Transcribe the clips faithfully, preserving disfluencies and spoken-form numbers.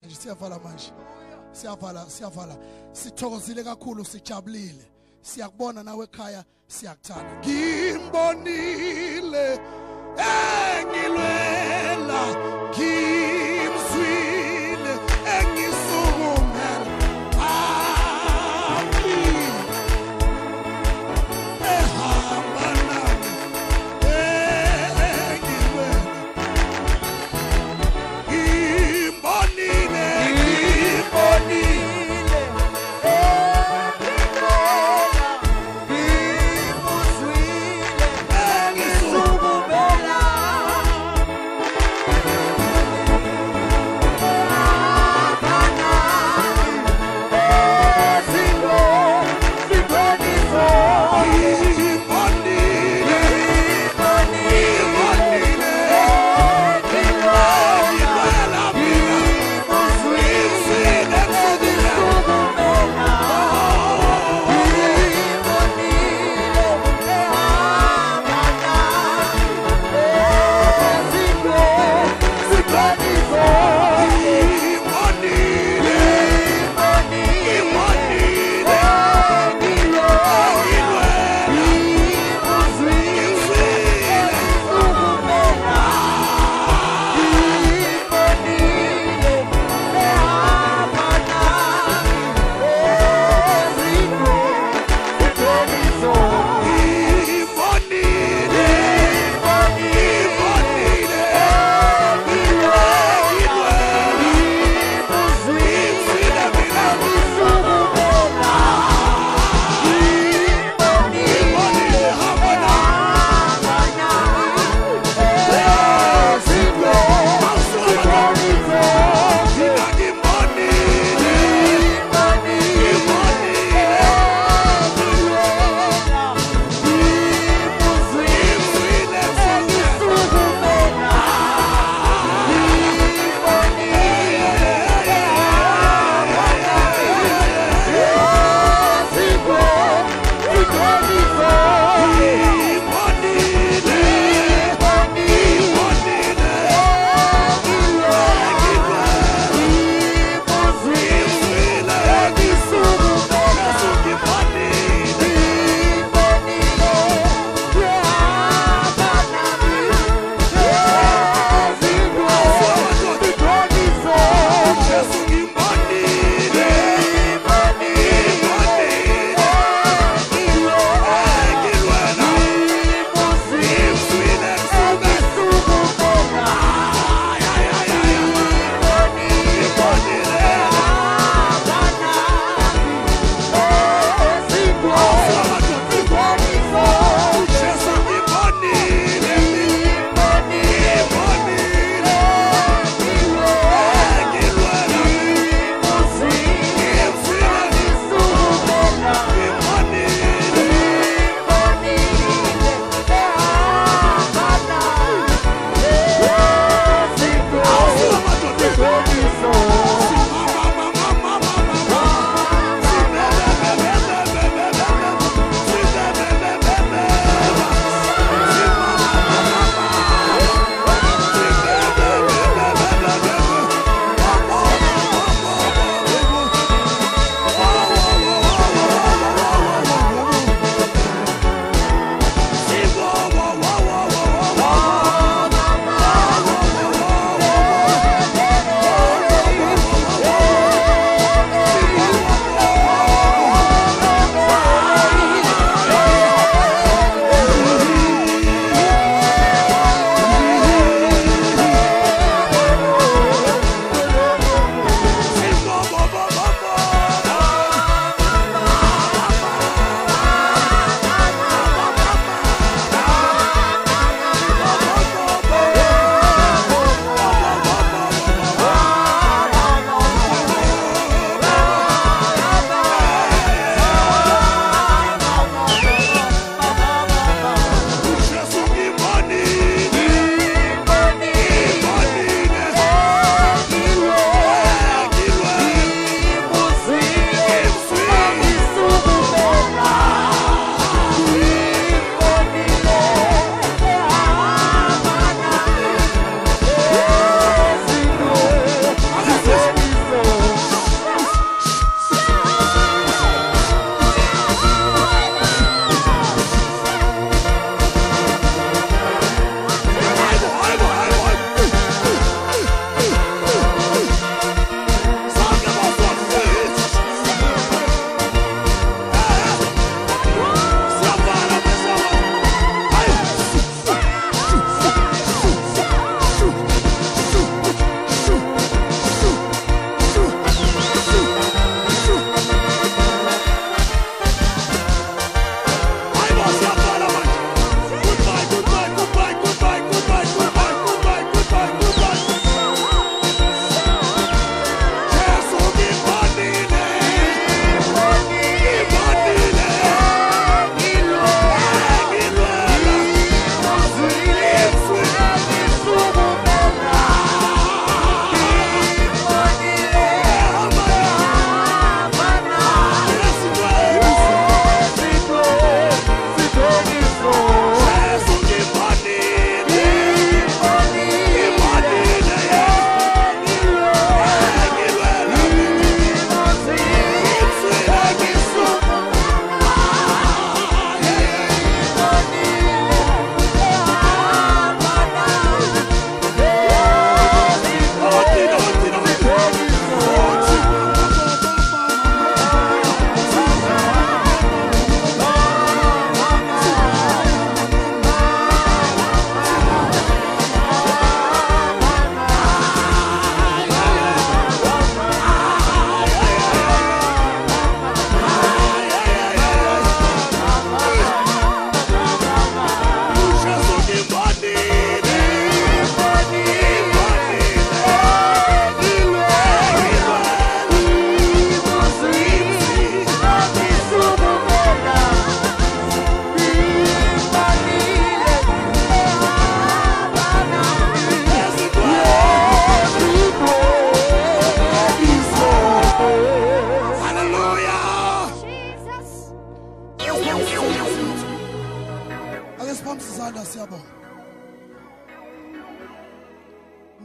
Siyavala manje. Siyavala, siyavala. Sithokozile kakhulu, sijabulile. Siyakubona nawe ekhaya, siyakuthanda. Ngimbonile engilwela, ngimzwile engisukumela. Ami ehamba nami engilwela. Ngimbonile, ngimbonile Ngimuzwile engisukumela.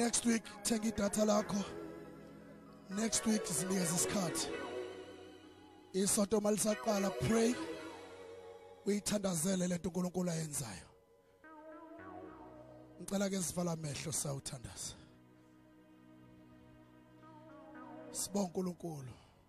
Next week thenga idatha lakho. Next week sinikeza isikhathi. Isonto malisaqala pray. Uyithandazele lento uNkulunkulu ayenzayo. Ngicela ke sivala amehlo sawuthandaza. Sibonga uNkulunkulu.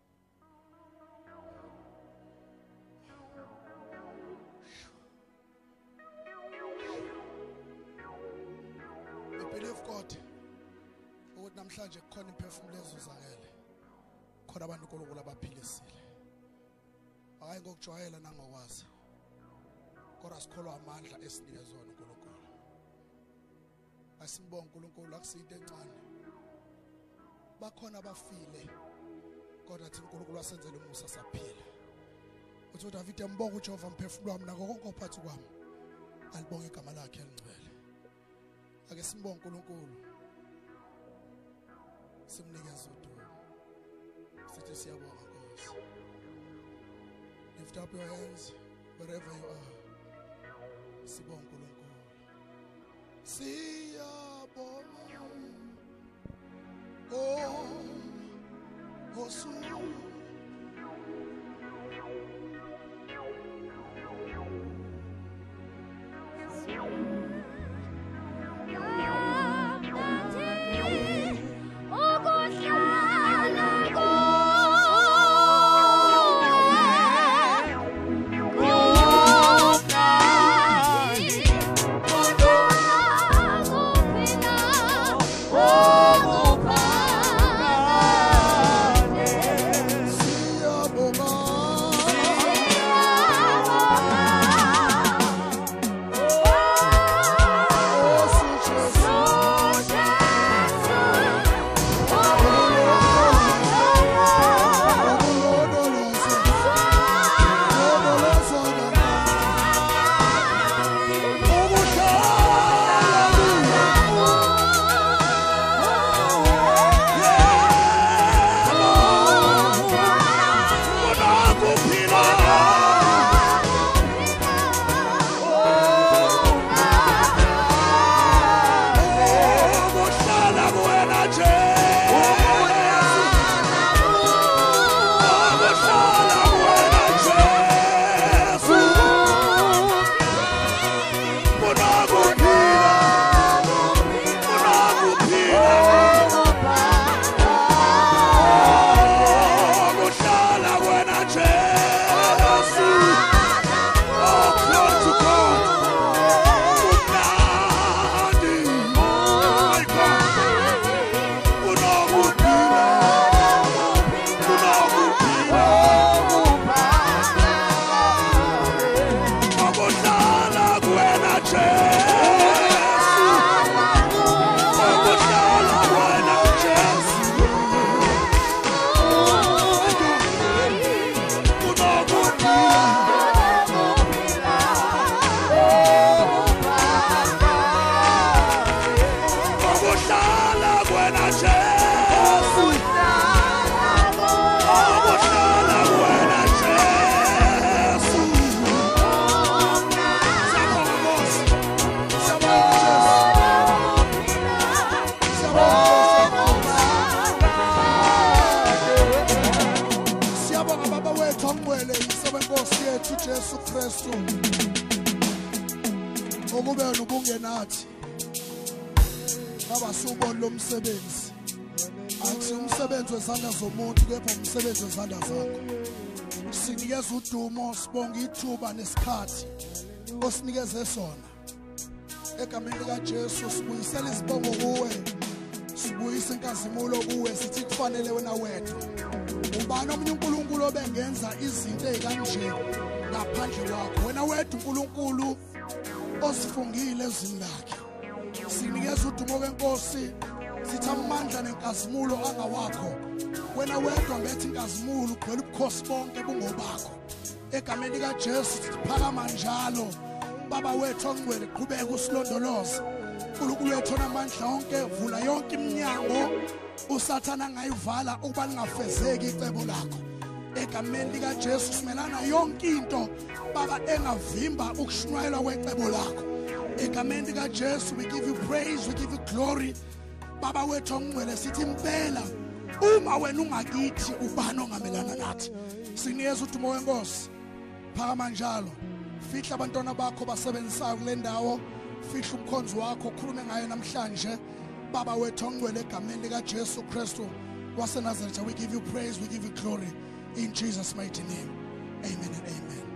We believe God. Ukuthi namhlanje kukhona imphefumulo ezuzakele. Khona abantu uNkulunkulu abaphilisile. Hayi ngokujwayela nangokwazi. Kodwa sikholwa amandla esinikezwe uNkulunkulu. Asimbonga uNkulunkulu akusiyinto encane. Bakhona abafile kodwa thi uNkulunkulu wasenzela umusa saphila. Uthi uDavid embonga uJehova umphefumulo wami nako konke ophathu kwami. Alibonge igama lakhe elingcwele. Ake simbonge uNkulunkulu. Simnikeze udumo. Sithi siyabonga Nkosi. Lift up your hands wherever you are. Sibonga uNkulunkulu. Siyabonga. Oh, oh, so. Jesu Kristu okube nobungenathi baba subona lo msebenzi akusi umsebenzi wezandla zomuntu kepha umsebenzi wezandla zakho sinikeza udumo sibonga ithuba nesikhathi osinikeze sona egameni lika Jesu sibuyisela isibongo kuwe sibuyisa inkazimulo kuwe sithi kufanele wena wedwa ubani omunye uNkulunkulu obengenza izinto ezikanje ngaphandle kwakho wena wedwa uNkulunkulu osifungile ezini lakhe sinikeza udumo kwenkosi sithi amandla nenkazimulo angawakho wena wedwa ngethi inkazimulo ugcwele ubukhosi bonke bungobakho egameni lika Jesu siphakama njalo baba wethu ongcwele qhubeka usilondoloza uNkulunkulu wethu onamandla onke vula yonke iminyango usathana ngayivala ukuba lingafezeki icebo lakho egameni lika Jesu simelana yonke into baba engavimba ukushwayela kwecebo lakho egameni lika Jesu we give you praise we give you glory Baba wethu ongcwele sithi impela uma wena ungakithi ubani ongamelana nathi. Sinikeza ukuthi umoya wenkosi phakama njalo. Fihla abantwana bakho basebenzisayo kule ndawo. Fihla umkhonzi wakho okhulume ngaye namhlanje. Baba wethu ongcwele egameni lika Jesu Kristu waseNazaretha, we give you praise, we give you glory in Jesus' mighty name. Amen and amen.